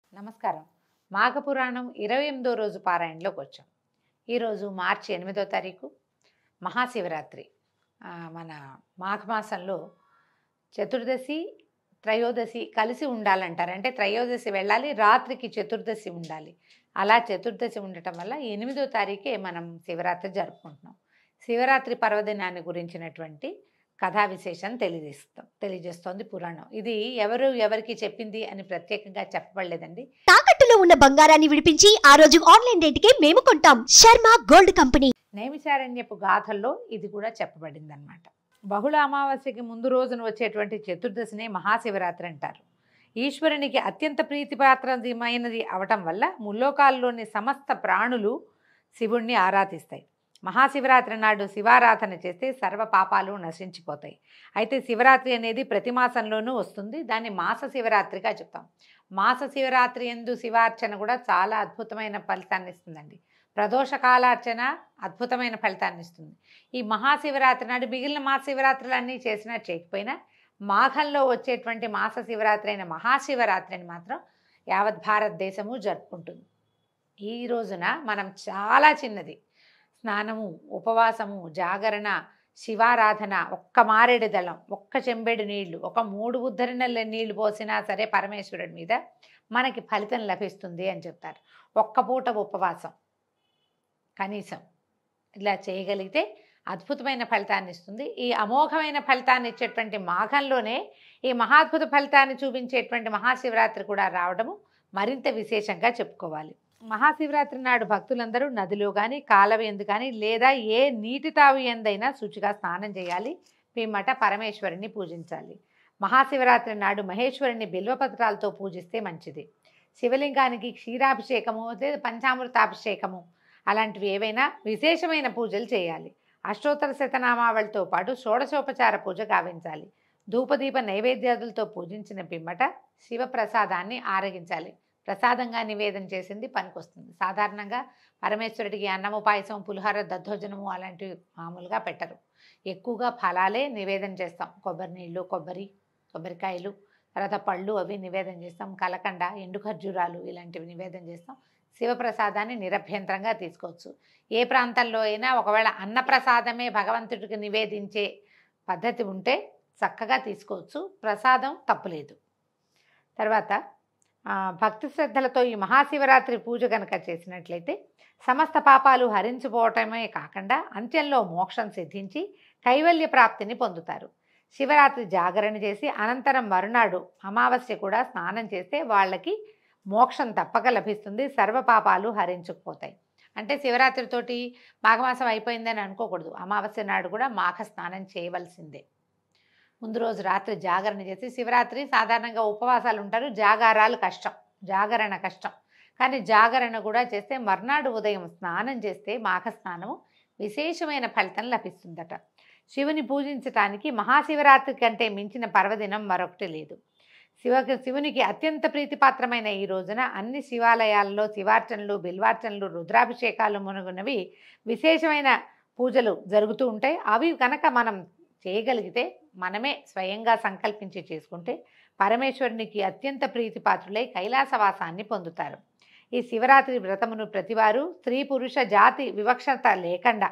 నమస్కారం. మాఘపురాణం 28వ రోజు పారాయణలోకి వచ్చాం. ఈరోజు మార్చి 8వ తారీఖు మహాశివరాత్రి. మన మాఘమాసంలో చతుర్దశి, త్రయోదశి కలిసి ఉండాలంటారు. అంటే త్రయోదశి వెళ్ళాలి, రాత్రికి చతుర్దశి ఉండాలి. అలా చతుర్దశి ఉండటం వల్ల 8వ తారీఖే మనం శివరాత్రి జరుపుకుంటున్నాం. శివరాత్రి పర్వదినాన్ని గురించినటువంటి కథా విశేషం తెలియజేస్తోంది పురాణం. ఇది ఎవరికి చెప్పింది అని ప్రత్యేకంగా చెప్పబడలేదండి. తాకట్టులో ఉన్న బంగారాన్ని విడిపించి ఆ రోజు ఆన్లైన్ రేటుకే మేము కొంటాం. Sharma gold company. నైమిషారణ్యపు గాథల్లో ఇది కూడా చెప్పబడింది అనమాట. బహుళ అమావాస్యకి ముందు రోజున వచ్చేటువంటి చతుర్దశిని మహాశివరాత్రి అంటారు. ఈశ్వరునికి అత్యంత ప్రీతిపాత్రమైనది అవటం వల్ల ముల్లోకాల్లోని సమస్త ప్రాణులు శివుణ్ణి ఆరాధిస్తాయి. మహాశివరాత్రి నాడు శివారాధన చేస్తే సర్వ పాపాలు నశించిపోతాయి. అయితే శివరాత్రి అనేది ప్రతి మాసంలోనూ వస్తుంది. దాన్ని మాస శివరాత్రిగా చెప్తాం. మాస శివరాత్రి యందు శివార్చన కూడా చాలా అద్భుతమైన ఫలితాన్ని ఇస్తుందండి. ప్రదోష కాలార్చన అద్భుతమైన ఫలితాన్ని ఇస్తుంది. ఈ మహాశివరాత్రి నాడు మిగిలిన మాస శివరాత్రులన్నీ చేసినా చేయకపోయినా మాఘంలో వచ్చేటువంటి మాస శివరాత్రి అయిన మహాశివరాత్రిని మాత్రం యావత్ భారతదేశము జరుపుకుంటుంది. ఈ రోజున మనం చాలా చిన్నది స్నానము, ఉపవాసము, జాగరణ, శివారాధన, ఒక్క మారేడు దళం, ఒక్క చెంబెడు నీళ్లు, ఒక 3 ఉద్ధరణల నీళ్లు పోసినా సరే పరమేశ్వరుడి మీద మనకి ఫలితం లభిస్తుంది అని చెప్తారు. ఒక్క పూట ఉపవాసం కనీసం ఇలా చేయగలిగితే అద్భుతమైన ఫలితాన్ని ఇస్తుంది. ఈ అమోఘమైన ఫలితాన్ని ఇచ్చేటువంటి మాఘంలోనే ఈ మహాద్భుత ఫలితాన్ని చూపించేటువంటి మహాశివరాత్రి కూడా రావడము మరింత విశేషంగా చెప్పుకోవాలి. మహాశివరాత్రి నాడు భక్తులందరూ నదిలో కానీ, కాలవ ఎందు కానీ, లేదా ఏ నీటి తావి ఎందైనా శుచిగా స్నానం చేయాలి. పిమ్మట పరమేశ్వరుని పూజించాలి. మహాశివరాత్రి నాడు మహేశ్వరుని బిల్వపత్రాలతో పూజిస్తే మంచిది. శివలింగానికి క్షీరాభిషేకము, పంచామృతాభిషేకము అలాంటివి ఏవైనా విశేషమైన పూజలు చేయాలి. అష్టోత్తర శతనామావళితో పాటు షోడశోపచార పూజ గావించాలి. ధూపదీప నైవేద్యాదులతో పూజించిన పిమ్మట శివప్రసాదాన్ని ఆరగించాలి. ప్రసాదంగా నివేదన చేసింది పనికొస్తుంది. సాధారణంగా పరమేశ్వరుడికి అన్నము, పాయసం, పులిహోర, దద్దోజనము అలాంటివి మామూలుగా పెట్టరు. ఎక్కువగా ఫలాలే నివేదన చేస్తాం. కొబ్బరి నీళ్ళు, కొబ్బరికాయలు, తర్వాత పళ్ళు అవి నివేదన చేస్తాం. కలకండ, ఎండు ఖర్జూరాలు ఇలాంటివి నివేదన చేస్తాం. శివప్రసాదాన్ని నిరభ్యంతరంగా తీసుకోవచ్చు. ఏ ప్రాంతంలో అయినా ఒకవేళ అన్నప్రసాదమే భగవంతుడికి నివేదించే పద్ధతి ఉంటే చక్కగా తీసుకోవచ్చు. ప్రసాదం తప్పులేదు. తర్వాత భక్తి శ్రద్ధలతో ఈ మహాశివరాత్రి పూజ కనుక చేసినట్లయితే సమస్త పాపాలు హరించిపోవటమే కాకుండా అంత్యంలో మోక్షం సిద్ధించి కైవల్య ప్రాప్తిని పొందుతారు. శివరాత్రి జాగరణ చేసి అనంతరం మరునాడు అమావాస్య కూడా స్నానం చేస్తే వాళ్ళకి మోక్షం తప్పక లభిస్తుంది. సర్వ పాపాలు హరించుకుపోతాయి. అంటే శివరాత్రితోటి మాఘమాసం అయిపోయిందని అనుకోకూడదు. అమావాస్య నాడు కూడా మాఘ స్నానం చేయవలసిందే. ముందు రోజు రాత్రి జాగరణ చేసి, శివరాత్రి సాధారణంగా ఉపవాసాలు ఉంటారు, జాగారాలు కష్టం, జాగరణ కష్టం. కానీ జాగరణ కూడా చేస్తే మర్నాడు ఉదయం స్నానం చేస్తే మాఘ స్నానము విశేషమైన ఫలితం లభిస్తుందట. శివుని పూజించటానికి మహాశివరాత్రి కంటే మించిన పర్వదినం మరొకటి లేదు. శివునికి అత్యంత ప్రీతిపాత్రమైన ఈ రోజున అన్ని శివాలయాల్లో శివార్చనలు, బిల్వార్చనలు, రుద్రాభిషేకాలు మునుగునవి విశేషమైన పూజలు జరుగుతూ ఉంటాయి. అవి కనుక మనం చేయగలిగితే, మనమే స్వయంగా సంకల్పించి చేసుకుంటే పరమేశ్వరునికి అత్యంత ప్రీతిపాత్రులై కైలాసవాసాన్ని పొందుతారు. ఈ శివరాత్రి వ్రతమును ప్రతివారు స్త్రీ పురుష జాతి వివక్షత లేకుండా,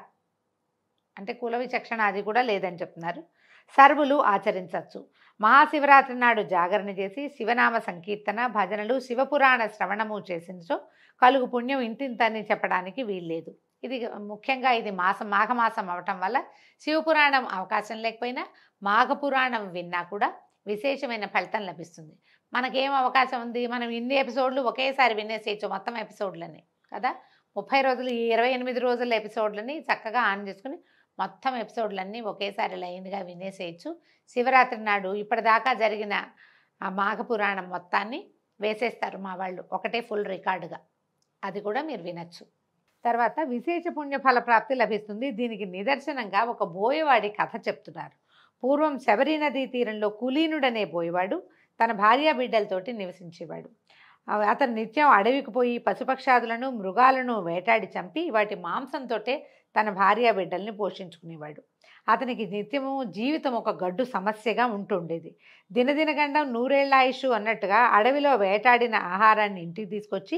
అంటే కుల విచక్షణ అది కూడా లేదని చెప్తున్నారు, సర్వులు ఆచరించవచ్చు. మహాశివరాత్రి నాడు జాగరణ చేసి శివనామ సంకీర్తన, భజనలు, శివపురాణ శ్రవణము చేసినచో కలుగు పుణ్యం ఇంతింతని చెప్పడానికి వీల్లేదు. ఇది ముఖ్యంగా ఇది మాఘమాసం అవటం వల్ల శివపురాణం అవకాశం లేకపోయినా మాఘపురాణం విన్నా కూడా విశేషమైన ఫలితం లభిస్తుంది. మనకేం అవకాశం ఉంది? మనం ఇన్ని ఎపిసోడ్లు ఒకేసారి వినేసేయచ్చు, మొత్తం ఎపిసోడ్లని కదా. 30 రోజులు, 28 రోజుల ఎపిసోడ్లని చక్కగా ఆన్ చేసుకుని మొత్తం ఎపిసోడ్లన్నీ ఒకేసారి లైన్గా వినేసేయచ్చు. శివరాత్రి నాడు ఇప్పటిదాకా జరిగిన ఆ మాఘపురాణం మొత్తాన్ని వేసేస్తారు మా వాళ్ళు, ఒకటే ఫుల్ రికార్డుగా. అది కూడా మీరు వినొచ్చు. తర్వాత విశేష పుణ్య ఫలప్రాప్తి లభిస్తుంది. దీనికి నిదర్శనంగా ఒక బోయవాడి కథ చెప్తున్నారు. పూర్వం శబరి నదీ తీరంలో కులీనుడనే బోయవాడు తన భార్యా బిడ్డలతోటి నివసించేవాడు. అతను నిత్యం అడవికి పోయి పశుపక్షాదులను, మృగాలను వేటాడి చంపి వాటి మాంసంతో తన భార్యా బిడ్డల్ని పోషించుకునేవాడు. అతనికి నిత్యము జీవితం ఒక గడ్డు సమస్యగా ఉంటుండేది. దినదినగండం 100 ఏళ్ల ఆయుష్ అన్నట్టుగా అడవిలో వేటాడిన ఆహారాన్ని ఇంటికి తీసుకొచ్చి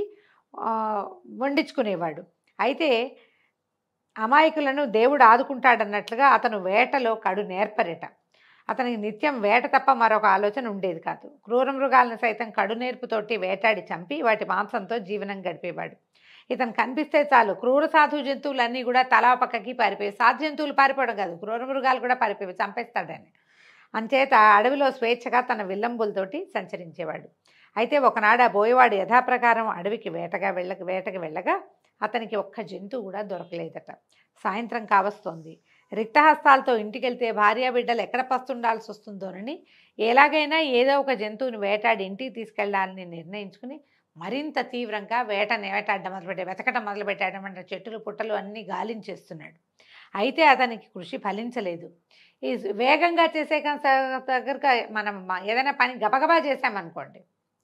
వండించుకునేవాడు. అయితే అమాయకులను దేవుడు ఆదుకుంటాడన్నట్లుగా అతను వేటలో కడు నేర్పరట. అతనికి నిత్యం వేట తప్ప మరొక ఆలోచన ఉండేది కాదు. క్రూర మృగాలను సైతం కడు నేర్పుతోటి వేటాడి చంపి వాటి మాంసంతో జీవనం గడిపేవాడు. ఇతను కనిపిస్తే చాలు క్రూర సాధు జంతువులన్నీ కూడా తలా పక్కకి పారిపోయి, సాధు జంతువులు పారిపోవడం కాదు, క్రూర మృగాలు కూడా పారిపోయి చంపేస్తాడని. అంచేత అడవిలో స్వేచ్ఛగా తన విల్లంబులతోటి సంచరించేవాడు. అయితే ఒకనాడు ఆ బోయవాడు యథాప్రకారం అడవికి వేటకి వెళ్ళగా అతనికి ఒక్క జంతువు కూడా దొరకలేదట. సాయంత్రం కావస్తోంది. రిక్తహస్తాలతో ఇంటికెళ్తే భార్య బిడ్డలు ఎక్కడ పస్తుండాల్సి వస్తుందోనని ఎలాగైనా ఏదో ఒక జంతువుని వేటాడి ఇంటికి తీసుకెళ్లాలని నిర్ణయించుకుని మరింత తీవ్రంగా వేటాడడం వెతకటం మొదలుపెట్టాడు. అంటే చెట్టులు పుట్టలు అన్నీ గాలించేస్తున్నాడు. అయితే అతనికి కృషి ఫలించలేదు. ఈ వేగంగా చేసే దగ్గరగా మనం ఏదైనా పని గబగబా చేసామనుకోండి,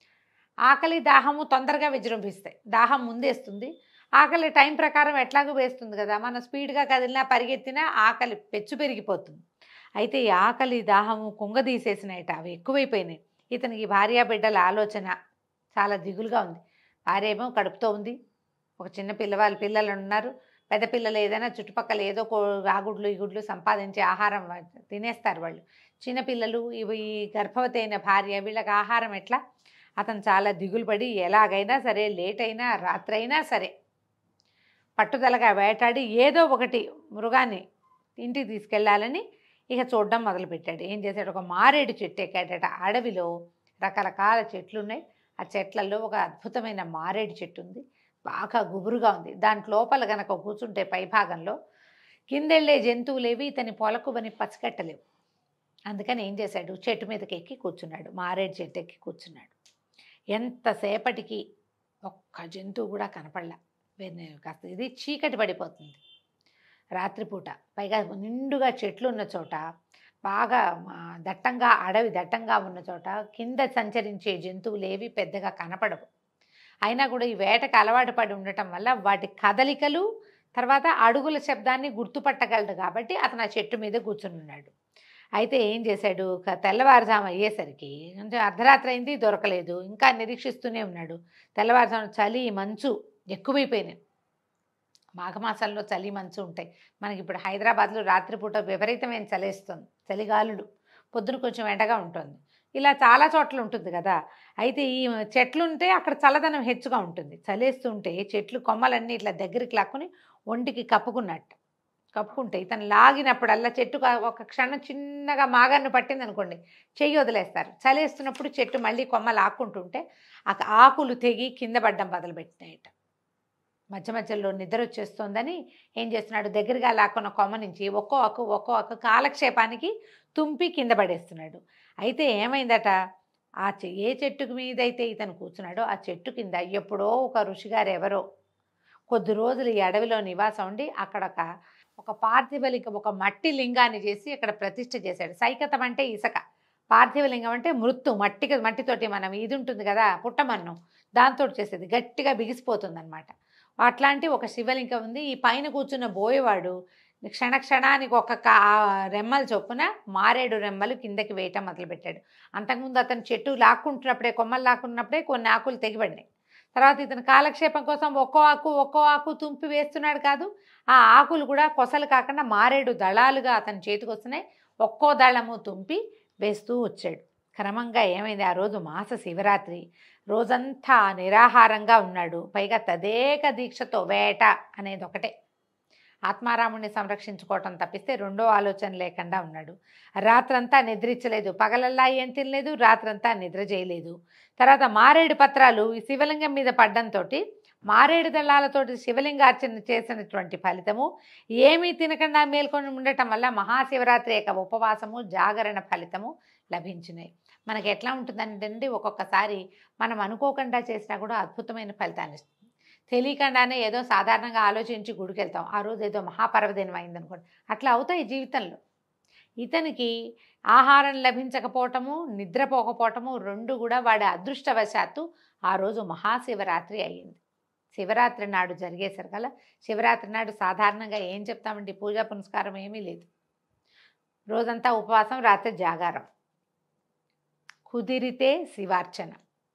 ఆకలి దాహము తొందరగా విజృంభిస్తాయి. దాహం ముందేస్తుంది, ఆకలి టైం ప్రకారం ఎట్లాగూ వేస్తుంది కదా. మనం స్పీడ్గా కదిలినా పరిగెత్తినా ఆకలి పెచ్చు పెరిగిపోతుంది. అయితే ఈ ఆకలి దాహము కుంగదీసేసినాయట, అవి ఎక్కువైపోయినాయి. ఇతనికి భార్య బిడ్డల ఆలోచన చాలా దిగులుగా ఉంది. భార్య ఏమో కడుపుతో ఉంది, ఒక చిన్న పిల్లలు ఉన్నారు. పెద్ద పిల్లలు ఏదైనా చుట్టుపక్కల ఏదో ఆగుడ్లు ఈగుడ్లు సంపాదించే ఆహారం తినేస్తారు వాళ్ళు. చిన్నపిల్లలు ఇవి గర్భవతి అయిన భార్య, వీళ్ళకి ఆహారం ఎట్లా? అతను చాలా దిగులు పడి ఎలాగైనా సరే లేట్ అయినా రాత్రైనా సరే పట్టుదలగా వేటాడి ఏదో ఒకటి మృగాన్ని ఇంటికి తీసుకెళ్లాలని ఇక చూడడం మొదలుపెట్టాడు. ఏం చేశాడు? ఒక మారేడు చెట్టు ఎక్కాడట. అడవిలో రకరకాల చెట్లు ఉన్నాయి. ఆ చెట్లలో ఒక అద్భుతమైన మారేడు చెట్టు ఉంది, బాగా గుబురుగా ఉంది. దాంట్ లోపల గనక కూర్చుంటే పైభాగంలో కిందెళ్ళే జంతువులేవి ఇతని పొలకుబని పసిగట్టలేవు. అందుకని ఏం చేశాడు? చెట్టు మీదకి ఎక్కి కూర్చున్నాడు. మారేడు చెట్టు ఎక్కి కూర్చున్నాడు. ఎంతసేపటికి ఒక్క జంతువు కూడా కనపడలా. కాస్త ఇది చీకటి పడిపోతుంది రాత్రిపూట, పైగా నిండుగా చెట్లు ఉన్న చోట, బాగా దట్టంగా అడవి దట్టంగా ఉన్న చోట కింద సంచరించే జంతువులు ఏవి పెద్దగా కనపడవు. అయినా కూడా ఈ వేటకు అలవాటు పడి ఉండటం వల్ల వాటి కదలికలు తర్వాత అడుగుల శబ్దాన్ని గుర్తుపట్టగలడు. కాబట్టి అతను ఆ చెట్టు మీద కూర్చుని ఉన్నాడు. అయితే ఏం చేశాడు? తెల్లవారుజాము అయ్యేసరికి అంటే అర్ధరాత్రి అయింది, దొరకలేదు. ఇంకా నిరీక్షిస్తూనే ఉన్నాడు. తెల్లవారుజాము చలి మంచు ఎక్కువైపోయినాయి. మాఘమాసంలో చలి మంచు ఉంటాయి. మనకి ఇప్పుడు హైదరాబాద్లో రాత్రిపూట విపరీతమైన చలేస్తుంది, చలిగాలులు. పొద్దున కొంచెం ఎండగా ఉంటుంది. ఇలా చాలా చోట్ల ఉంటుంది కదా. అయితే ఈ చెట్లు ఉంటే అక్కడ చల్లదనం హెచ్చుగా ఉంటుంది. చలేస్తుంటే చెట్లు కొమ్మలన్నీ ఇట్లా దగ్గరికి లాక్కుని ఒంటికి కప్పుకుంటే ఇతను లాగినప్పుడల్లా చెట్టు ఒక క్షణం చిన్నగా మాగాన్ని పట్టింది అనుకోండి, చెయ్యి వదిలేస్తారు. చలేస్తున్నప్పుడు చెట్టు మళ్ళీ కొమ్మ లాక్కుంటుంటే ఆకులు తెగి కింద పడ్డం మొదలుపెట్టినాయట. మధ్య మధ్యలో నిద్ర వచ్చేస్తోందని ఏం చేస్తున్నాడు? దగ్గరగా లాక్కున్న కొమ్మ నుంచి ఒక్కో ఆకు కాలక్షేపానికి తుంపి కింద పడేస్తున్నాడు. అయితే ఏమైందట? ఏ చెట్టు మీద అయితే ఇతను కూర్చున్నాడో ఆ చెట్టు కింద ఎప్పుడో ఒక ఋషిగారు ఎవరో కొద్ది రోజులు ఈ అడవిలో నివాసం ఉండి అక్కడ ఒక పార్థివలింగం, ఒక మట్టి లింగాన్ని చేసి అక్కడ ప్రతిష్ఠ చేశాడు. సైకతం అంటే ఇసుక, పార్థివలింగం అంటే మట్టితోటి మనం ఇది ఉంటుంది కదా పుట్టమన్నం, దాంతో చేసేది, గట్టిగా బిగిసిపోతుంది అనమాట. అట్లాంటి ఒక శివలింగం ఉంది. ఈ పైన కూర్చున్న బోయేవాడు క్షణానికి ఒక్కొక్క రెమ్మల చొప్పున మారేడు రెమ్మలు కిందకి వేయటం మొదలుపెట్టాడు. అంతకుముందు అతను చెట్టు లాక్కుంటున్నప్పుడే, కొమ్మలు లాక్కున్నప్పుడే కొన్ని ఆకులు తెగిపడినాయి. తర్వాత ఇతను కాలక్షేపం కోసం ఒక్కో ఆకు తుంపి వేస్తున్నాడు కాదు, ఆ ఆకులు కూడా కొసలు కాకుండా మారేడు దళాలుగా అతని చేతికి వస్తున్నాయి. ఒక్కో దళము తుంపి వేస్తూ వచ్చాడు. క్రమంగా ఏమైంది? ఆ రోజు మాస శివరాత్రి, రోజంతా నిరాహారంగా ఉన్నాడు. పైగా తదేక దీక్షతో వేట అనేది ఒకటే, ఆత్మారాముడిని సంరక్షించుకోవటం తప్పిస్తే రెండో ఆలోచన లేకుండా ఉన్నాడు. రాత్రంతా నిద్రించలేదు, పగలల్లా ఏం తినలేదు, రాత్రంతా నిద్ర చేయలేదు. తర్వాత మారేడు పత్రాలు ఈ శివలింగం మీద పడ్డంతో మారేడు దళాలతోటి శివలింగార్చన చేసినటువంటి ఫలితము, ఏమీ తినకుండా మేల్కొని ఉండటం వల్ల మహాశివరాత్రి యొక్క ఉపవాసము జాగరణ ఫలితము లభించినాయి. మనకి ఎట్లా ఉంటుందంటే ఒక్కొక్కసారి మనం అనుకోకుండా చేసినా కూడా అద్భుతమైన ఫలితాన్ని ఇస్తుంది. తెలియకుండానే ఏదో సాధారణంగా ఆలోచించి గుడికి వెళ్తాం, ఆ రోజు ఏదో మహాపర్వదినం అయిందనుకోండి, అట్లా అవుతాయి జీవితంలో. ఇతనికి ఆహారం లభించకపోవటము, నిద్రపోకపోవటము రెండు కూడా వాడి అదృష్టవశాత్తు ఆ రోజు మహాశివరాత్రి అయ్యింది. శివరాత్రి నాడు జరిగేసరికల్లా, శివరాత్రి నాడు సాధారణంగా ఏం చెప్తామండి, పూజా పునస్కారం ఏమీ లేదు. రోజంతా ఉపవాసం, రాత్రి జాగారం. కుదిరితే శివార్చన,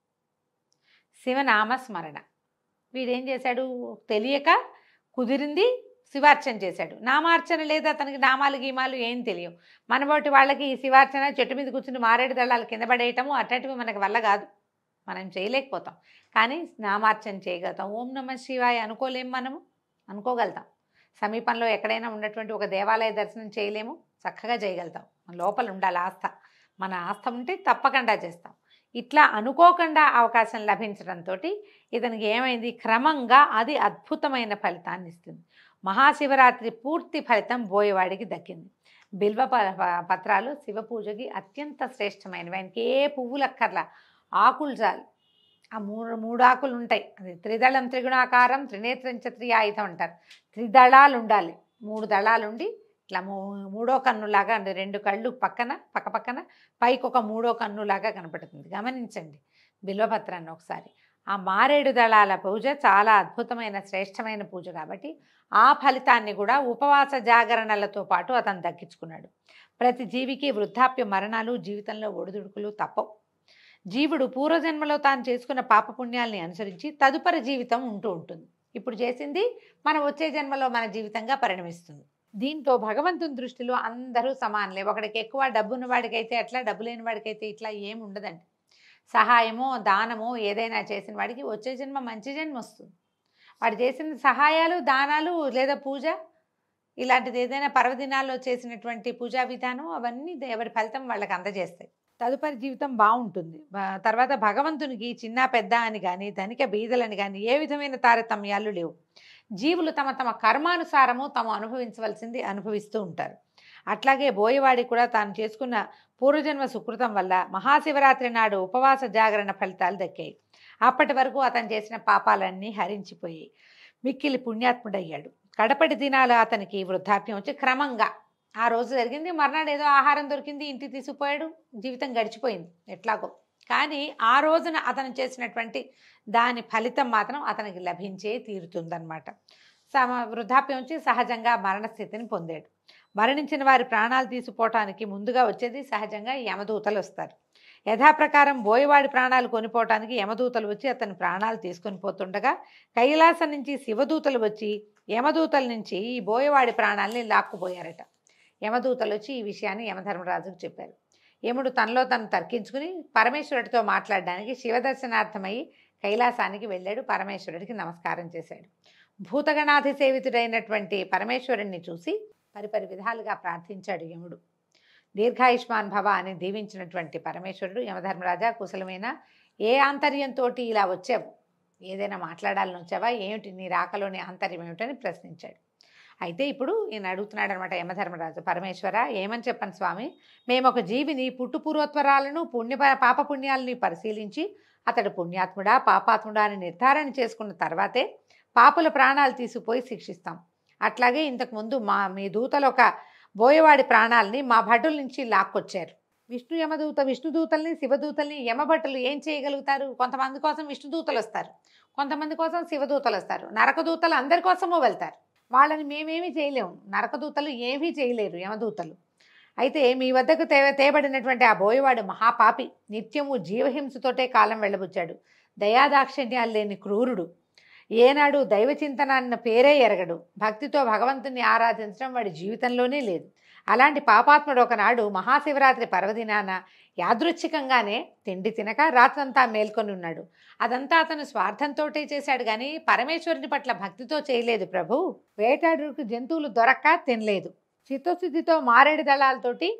శివనామ స్మరణ. వీడేం చేశాడు, తెలియక కుదిరింది శివార్చన చేశాడు. నామార్చన లేదు అతనికి, నామాలు గీమాలు ఏం తెలియవు. మనబోటి వాళ్ళకి ఈ శివార్చన, చెట్టు మీద కూర్చుని మారేడు దళాలు కింద పడేయటము అట్లాంటివి మనకి వల్ల కాదు, మనం చేయలేకపోతాం. కానీ నామార్చన చేయగలుగుతాం. ఓం నమ శివాయ అనుకోలేము, మనము అనుకోగలుగుతాం. సమీపంలో ఎక్కడైనా ఉన్నటువంటి ఒక దేవాలయ దర్శనం చేయలేము, చక్కగా చేయగలుగుతాం. మన లోపల ఉండాలి ఆస్థ. మన ఆస్థ ఉంటే తప్పకుండా చేస్తాం. ఇట్లా అనుకోకుండా అవకాశం లభించడంతో ఇతనికి ఏమైంది, క్రమంగా అది అద్భుతమైన ఫలితాన్ని ఇస్తుంది. మహాశివరాత్రి పూర్తి ఫలితం బోయవాడికి దక్కింది. బిల్వ పత్రాలు శివ పూజకి అత్యంత శ్రేష్టమైనవి. ఆయనకి ఏ పువ్వులు అక్కర్లా, ఆకులు చాలు. ఆ మూడు ఆకులు ఉంటాయి. అది త్రిదళం త్రిగుణాకారం త్రినేత్రంచ త్రియాయుధం అంటారు. త్రిదళాలు ఉండాలి. 3 దళాలు ఉండి ఇట్లా మూడో కన్నులాగా, అంటే 2 కళ్ళు పక్కన పైకి ఒక 3వ కన్నులాగా కనపడుతుంది. గమనించండి బిల్వపత్రాన్ని ఒకసారి. ఆ మారేడు దళాల పూజ చాలా అద్భుతమైన శ్రేష్టమైన పూజ కాబట్టి ఆ ఫలితాన్ని కూడా ఉపవాస జాగరణలతో పాటు అతను దక్కించుకున్నాడు. ప్రతి జీవికి వృద్ధాప్య మరణాలు, జీవితంలో ఒడిదుడుకులు తప్పవు. జీవుడు పూర్వజన్మలో తాను చేసుకున్న పాపపుణ్యాల్ని అనుసరించి తదుపరి జీవితం ఉంటూ ఉంటుంది. ఇప్పుడు చేసింది మనం వచ్చే జన్మలో మన జీవితంగా పరిణమిస్తుంది. దీంతో భగవంతుని దృష్టిలో అందరూ సమానలే. ఒకడికి ఎక్కువ డబ్బున్న వాడికైతే అట్లా, డబ్బు లేని వాడికైతే ఇట్లా ఏమి ఉండదండి. సహాయమో దానమో ఏదైనా చేసిన వాడికి వచ్చే జన్మ మంచి జన్మ వస్తుంది. వాడు చేసిన సహాయాలు, దానాలు లేదా పూజ ఇలాంటిది ఏదైనా పర్వదినాల్లో చేసినటువంటి పూజా విధానం అవన్నీ ఎవరి ఫలితం వాళ్ళకి అందజేస్తాయి. తదుపరి జీవితం బాగుంటుంది. తర్వాత భగవంతునికి చిన్న పెద్ద అని కానీ, ధనిక బీదలని కానీ ఏ విధమైన తారతమ్యాలు లేవు. జీవులు తమ తమ కర్మానుసారము తాము అనుభవించవలసింది అనుభవిస్తూ ఉంటారు. అట్లాగే బోయవాడి కూడా తాను చేసుకున్న పూర్వజన్మ సుకృతం వల్ల మహాశివరాత్రి నాడు ఉపవాస జాగరణ ఫలితాలు దక్కాయి. అప్పటి వరకు అతను చేసిన పాపాలన్నీ హరించిపోయి మిక్కిలి పుణ్యాత్ముడయ్యాడు. కడపటి దినాలు అతనికి వృద్ధాప్యం వచ్చి క్రమంగా ఆ రోజు జరిగింది, మర్నాడు ఏదో ఆహారం దొరికింది, ఇంటికి తీసుకుపోయాడు, జీవితం గడిచిపోయింది ఎట్లాగో. కానీ ఆ రోజున అతను చేసినటువంటి దాని ఫలితం మాత్రం అతనికి లభించే తీరుతుందన్నమాట. వృద్ధాప్యం వచ్చి సహజంగా మరణస్థితిని పొందాడు. మరణించిన వారి ప్రాణాలు తీసుకుపోవటానికి ముందుగా వచ్చేది సహజంగా యమదూతలు వస్తారు. యథాప్రకారం బోయవాడి ప్రాణాలు కొనిపోవటానికి యమదూతలు వచ్చి అతని ప్రాణాలు తీసుకొని పోతుండగా కైలాసం నుంచి శివదూతలు వచ్చి యమదూతల నుంచి ఈ బోయవాడి ప్రాణాలని లాక్కుపోయారట. యమదూతలు వచ్చి ఈ విషయాన్ని యమధర్మరాజుకు చెప్పారు. యముడు తనలో తను తర్కించుకుని పరమేశ్వరుడితో మాట్లాడడానికి శివదర్శనార్థమై కైలాసానికి వెళ్ళాడు. పరమేశ్వరుడికి నమస్కారం చేశాడు. భూతగణాధిసేవితుడైనటువంటి పరమేశ్వరుణ్ణి చూసి పరిపరి విధాలుగా ప్రార్థించాడు యముడు. దీర్ఘాయుష్మాన్ భవ అని దీవించినటువంటి పరమేశ్వరుడు, యమధర్మరాజా కుశలమైన ఏ ఆంతర్యంతో ఇలా వచ్చావు, ఏదైనా మాట్లాడాలని వచ్చావా, ఏమిటి నీ రాకలోని ఆంతర్యం ఏమిటని ప్రశ్నించాడు. అయితే ఇప్పుడు ఈయన అడుగుతున్నాడు అనమాట యమధర్మరాజు, పరమేశ్వర ఏమని చెప్పను స్వామి, మేము ఒక జీవిని పుట్టుపూర్వత్వరాలను పాపపుణ్యాలని పరిశీలించి అతడు పుణ్యాత్ముడా పాపాత్ముడా అని నిర్ధారణ చేసుకున్న తర్వాతే పాపుల ప్రాణాలు తీసుకుపోయి శిక్షిస్తాం. అట్లాగే ఇంతకుముందు మీ దూతలు ఒక బోయవాడి ప్రాణాలని మా భటుల నుంచి లాక్కొచ్చారు. విష్ణుదూతల్ని శివదూతల్ని యమభటులు ఏం చేయగలుగుతారు? కొంతమంది కోసం విష్ణుదూతలు వస్తారు, కొంతమంది కోసం శివదూతలు వస్తారు, నరకదూతలు అందరి కోసమో వెళ్తారు. వాళ్ళని మేమేమీ చేయలేము, నరకదూతలు ఏమీ చేయలేరు యమదూతలు. అయితే మీ వద్దకు తేబడినటువంటి ఆ బోయవాడు మహాపాపి, నిత్యము జీవహింసతోటే కాలం వెళ్ళబుచ్చాడు, దయాదాక్షిణ్యాలు లేని క్రూరుడు, ఏనాడు దైవచింతన అన్న పేరే ఎరగడు, భక్తితో భగవంతుని ఆరాధించడం వాడి జీవితంలోనే లేదు. అలాంటి పాపాత్ముడు ఒకనాడు మహాశివరాత్రి పర్వదినాన యాదృచ్ఛికంగానే తిండి తినక రాత్రంతా మేల్కొని ఉన్నాడు. అదంతా అతను స్వార్థంతో చేశాడు కానీ పరమేశ్వరుని పట్ల భక్తితో చేయలేదు ప్రభు. వేటాడుకు జంతువులు దొరక్క తినలేదు, చిత్తశుద్ధితో మారేడు దళాలతోటి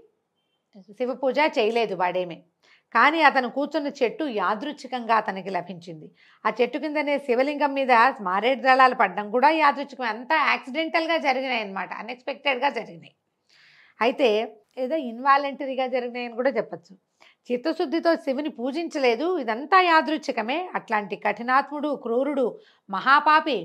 శివ పూజ చేయలేదు వాడేమే. కానీ అతను కూర్చున్న చెట్టు యాదృచ్ఛికంగా అతనికి లభించింది. ఆ చెట్టు కిందనే శివలింగం మీద మారేడు దళాలు పడడం కూడా యాదృచ్ఛికం, అంతా యాక్సిడెంటల్గా జరిగినాయి అన్నమాట, అన్ఎక్స్పెక్టెడ్గా జరిగినాయి. అయితే ఏదో ఇన్వాలంటరీగా జరిగినాయని కూడా చెప్పచ్చు. చిత్తశుద్ధితో శివుని పూజించలేదు, ఇదంతా యాదృచ్ఛికమే. అట్లాంటి కఠినాత్ముడు, క్రూరుడు, మహాపాపి,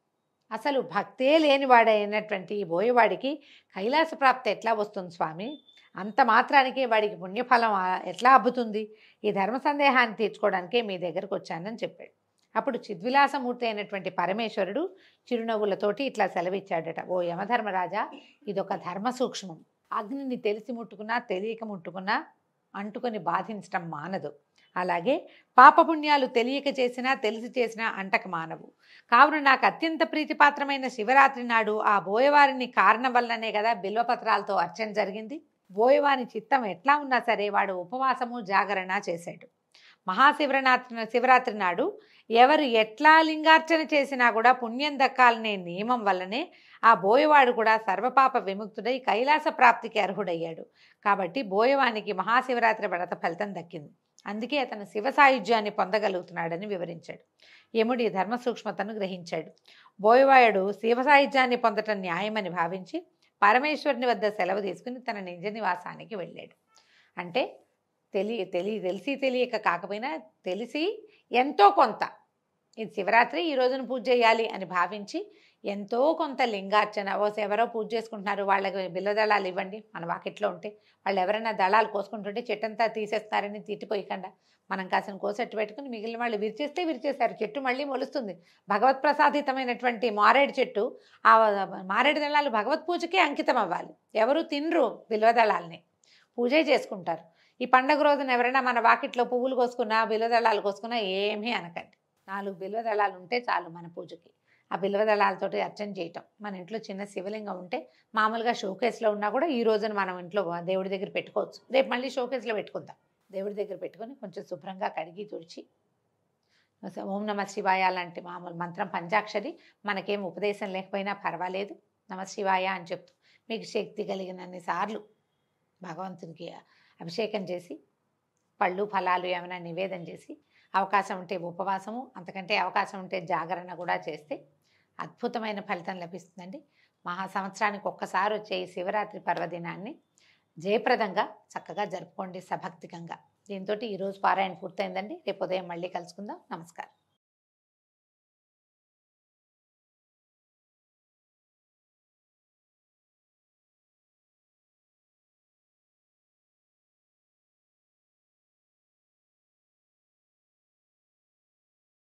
అసలు భక్తే లేనివాడైనటువంటి బోయవాడికి కైలాస ప్రాప్తి ఎట్లా వస్తుంది స్వామి? అంత మాత్రానికే వాడికి పుణ్యఫలం ఎట్లా అబ్బుతుంది? ఈ ధర్మ సందేహాన్ని తీర్చుకోవడానికే మీ దగ్గరకు వచ్చానని చెప్పాడు. అప్పుడు చిద్విలాసమూర్తి అయినటువంటి పరమేశ్వరుడు చిరునవ్వులతోటి ఇట్లా సెలవిచ్చాడట, ఓ యమధర్మరాజా, ఇదొక ధర్మ సూక్ష్మం. అగ్నిని తెలిసి ముట్టుకున్నా తెలియక ముట్టుకున్నా అంటుకొని బాధించటం మానదు. అలాగే పాపపుణ్యాలు తెలియక చేసినా తెలిసి చేసినా అంటక మానవు. కావున నాకు అత్యంత ప్రీతిపాత్రమైన శివరాత్రి నాడు ఆ బోయవారిని కారణం వల్లనే కదా బిల్వపత్రాలతో అర్చన జరిగింది. బోయవారి చిత్తం ఎట్లా ఉన్నా సరే వాడు ఉపవాసము జాగరణ చేశాడు. శివరాత్రి నాడు ఎవరు ఎట్లా లింగార్చన చేసినా కూడా పుణ్యం దక్కాలనే నియమం వల్లనే ఆ బోయవాడు కూడా సర్వపాప విముక్తుడై కైలాస ప్రాప్తికి అర్హుడయ్యాడు. కాబట్టి బోయవానికి మహాశివరాత్రి వ్రత ఫలితం దక్కింది. అందుకే అతను శివ సాయుధ్యాన్ని పొందగలుగుతున్నాడని వివరించాడు. యముడి ధర్మ సూక్ష్మతను గ్రహించాడు. బోయవాయుడు శివ సాయుధ్యాన్ని పొందటం న్యాయమని భావించి పరమేశ్వరుని వద్ద సెలవు తీసుకుని తన నిజ నివాసానికి వెళ్ళాడు. అంటే తెలిసి తెలియక కాకపోయినా తెలిసి ఎంతో కొంత ఇది శివరాత్రి ఈ రోజున పూజ చేయాలి అని భావించి ఎంతో కొంత లింగార్చన ఎవరో పూజ చేసుకుంటున్నారు వాళ్ళకి బిల్లదళాలు ఇవ్వండి. మన వాకిట్లో ఉంటే వాళ్ళు ఎవరైనా దళాలు కోసుకుంటుంటే చెట్టంతా తీసేస్తారని తిట్టిపోయకుండా మనం కాసిన కోసెట్టు పెట్టుకుని మిగిలిన వాళ్ళు విరిచేశారు. చెట్టు మళ్ళీ మొలుస్తుంది. భగవత్ ప్రసాదితమైనటువంటి మారేడు చెట్టు, ఆ మారేడు దళాలు భగవత్ పూజకే అంకితం అవ్వాలి. ఎవరు తినరు బిల్వదళాలని, పూజే చేసుకుంటారు. ఈ పండగ రోజున ఎవరైనా మన వాకిట్లో పువ్వులు కోసుకున్నా బిల్వదళాలు కోసుకున్నా ఏమీ అనకండి. 4 బిల్వదళాలు ఉంటే చాలు మన పూజకి. ఆ బిల్వదళాలతోటి అర్చన చేయటం. మన ఇంట్లో చిన్న శివలింగం ఉంటే మామూలుగా షోకేస్లో ఉన్నా కూడా ఈ రోజున మనం ఇంట్లో దేవుడి దగ్గర పెట్టుకోవచ్చు. రేపు మళ్ళీ షోకేస్లో పెట్టుకుందాం. దేవుడి దగ్గర పెట్టుకొని కొంచెం శుభ్రంగా కడిగి తుడిచి ఓం నమ శివాయ లాంటి మామూలు మంత్రం పంచాక్షరి మనకేం ఉపదేశం లేకపోయినా పర్వాలేదు, నమ శివాయ అని చెప్తూ మీకు శక్తి కలిగినన్ని సార్లు భగవంతునికి అభిషేకం చేసి పళ్ళు ఫలాలు ఏమైనా నివేదన చేసి అవకాశం ఉంటే ఉపవాసము, అంతకంటే అవకాశం ఉంటే జాగరణ కూడా చేస్తే అద్భుతమైన ఫలితం లభిస్తుందండి. సంవత్సరానికి ఒక్కసారి వచ్చే ఈ శివరాత్రి పర్వదినాన్ని జయప్రదంగా చక్కగా జరుపుకోండి సభక్తికంగా. దీంతో ఈరోజు పారాయణ పూర్తయిందండి. రేపు ఉదయం మళ్ళీ కలుసుకుందాం. నమస్కారం.